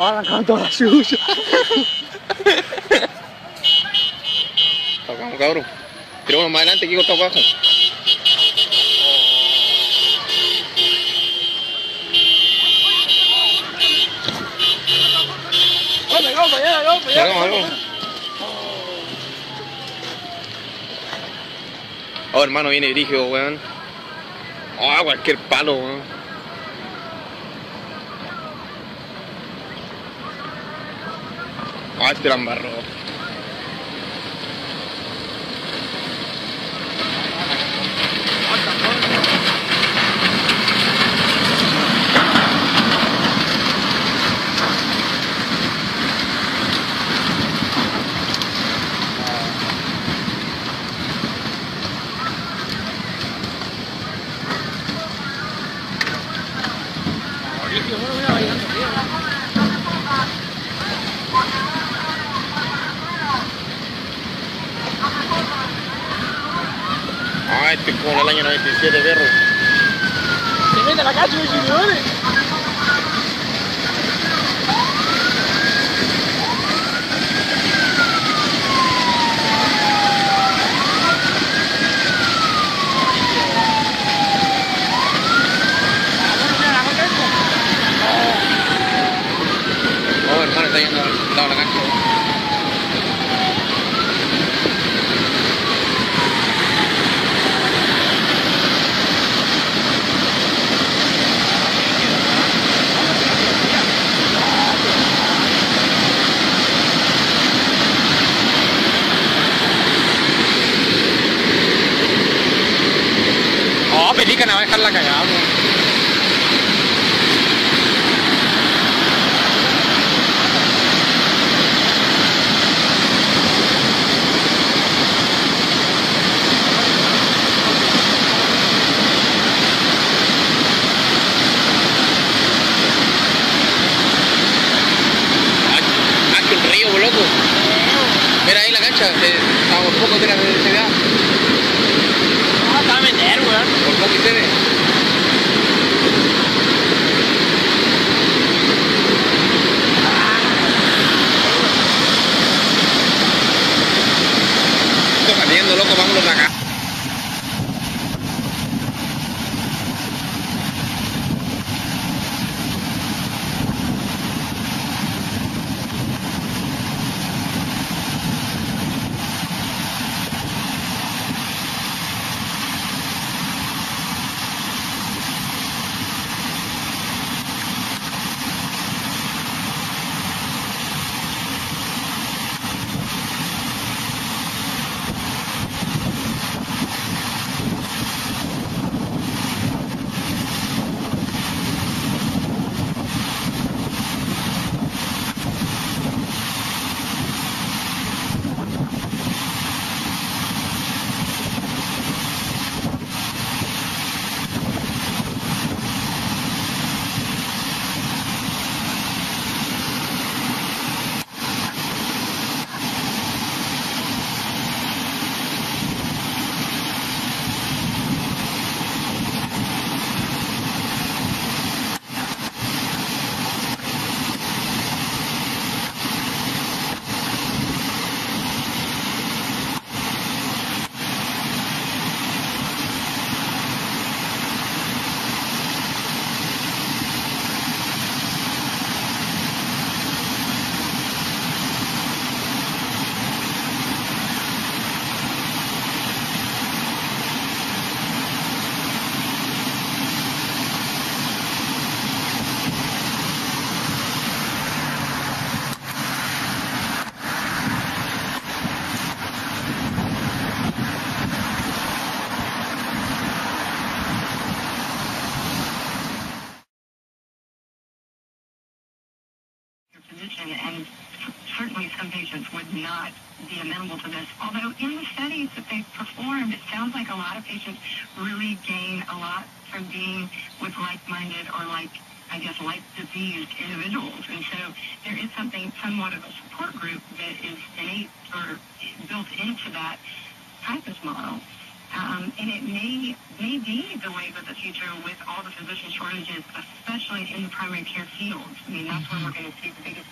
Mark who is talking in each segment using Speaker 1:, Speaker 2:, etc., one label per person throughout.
Speaker 1: Arrancaron toda la suya.
Speaker 2: Tocamos, cabrón. Tiramos más adelante, Kiko está abajo. Llegamos. Oh, hermano, viene brígido, weón. Oh, cualquier palo, weón. Oh, este la embarró. Ah, este es como el año 97, perro.
Speaker 1: Se mete a la cacha, señores.
Speaker 2: Oh, hermano, está yendo al lado de la cancha. Oh, Pelican va a dejar la cagada, weón. Loco. Mira ahí la cancha, estamos por poco de la ciudad.
Speaker 1: No, está a meter, weón.
Speaker 2: Por poco y se ve. Estoy saliendo, loco, vámonos de acá.
Speaker 3: And certainly some patients would not be amenable to this. Although in the studies that they've performed, it sounds like a lot of patients really gain a lot from being with like-minded or like-diseased individuals. And so there is something somewhat of a support group that is innate or built into that practice model. And it may be the wave of the future with all the physician shortages, especially in the primary care field. I mean, that's where we're going to see the biggest.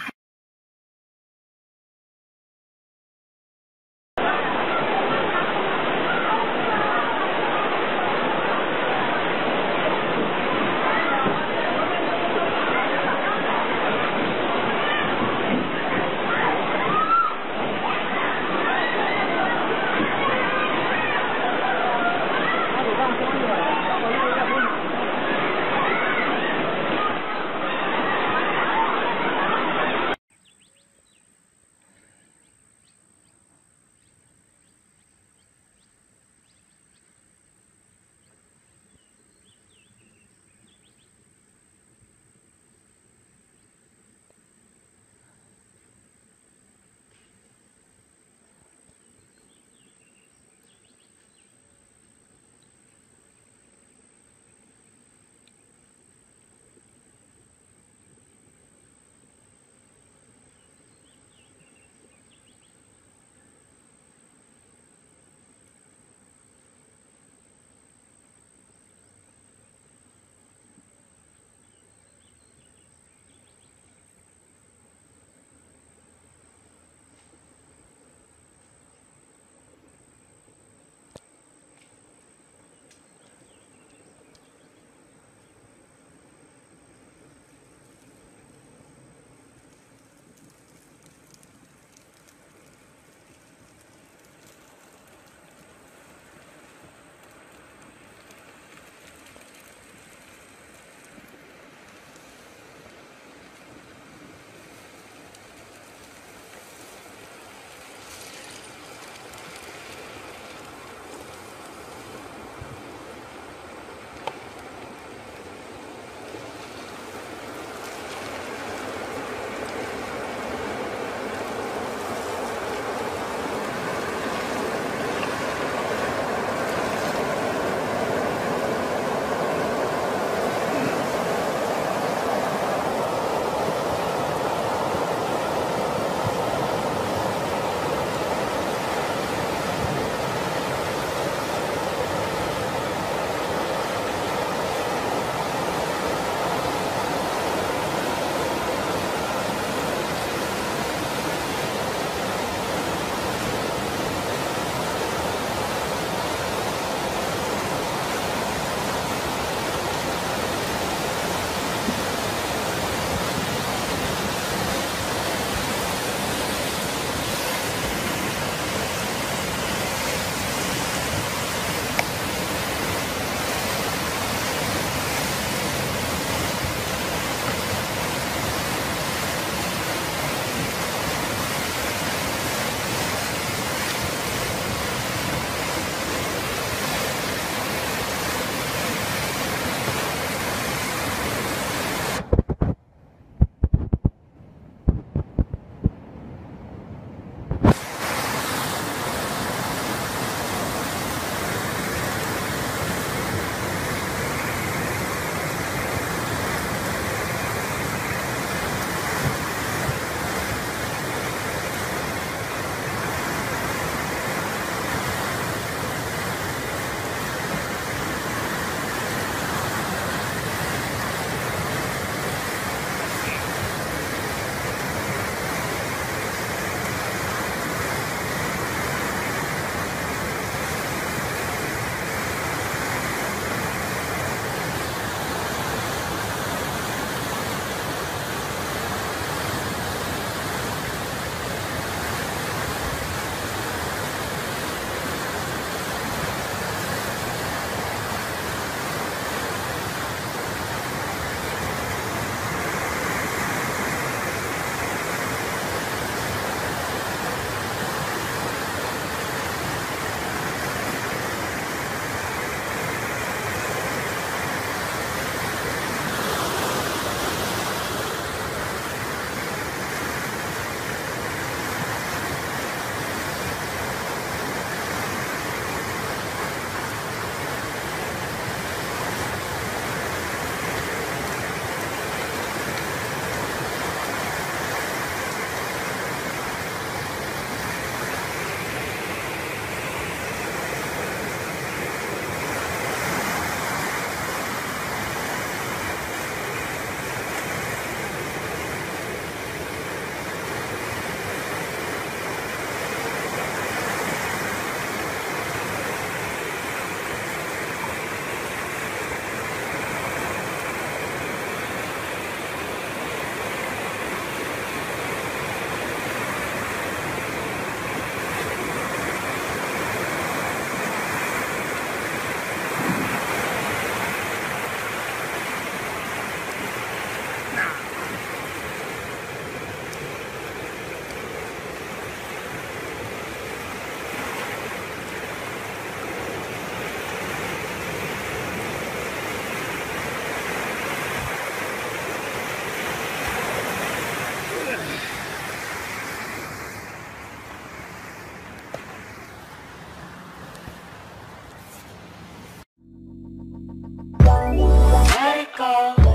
Speaker 4: go.